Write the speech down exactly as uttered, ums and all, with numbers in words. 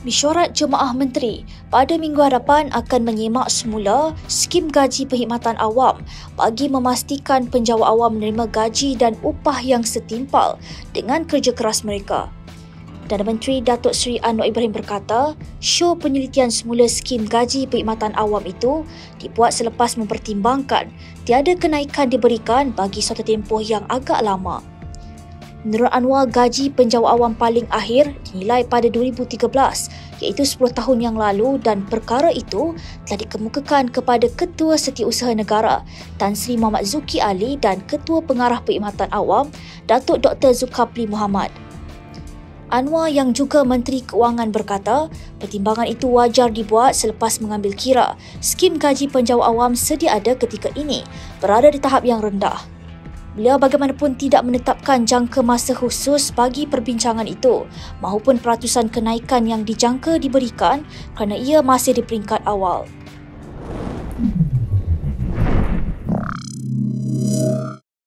Mesyuarat Jemaah Menteri pada minggu hadapan akan menyimak semula skim gaji perkhidmatan awam bagi memastikan penjawat awam menerima gaji dan upah yang setimpal dengan kerja keras mereka. Perdana Menteri Datuk Seri Anwar Ibrahim berkata, show penyelitian semula skim gaji perkhidmatan awam itu dibuat selepas mempertimbangkan tiada kenaikan diberikan bagi suatu tempoh yang agak lama. Menurut Anwar, gaji penjawat awam paling akhir dinilai pada dua ribu tiga belas iaitu sepuluh tahun yang lalu dan perkara itu telah dikemukakan kepada Ketua Setiausaha Negara Tan Sri Muhammad Zuki Ali dan Ketua Pengarah Perkhidmatan Awam Datuk Doktor Zulkifli Mohamad. Anwar yang juga Menteri Keuangan berkata, pertimbangan itu wajar dibuat selepas mengambil kira skim gaji penjawat awam sedia ada ketika ini berada di tahap yang rendah. Beliau bagaimanapun tidak menetapkan jangka masa khusus bagi perbincangan itu maupun peratusan kenaikan yang dijangka diberikan kerana ia masih di peringkat awal.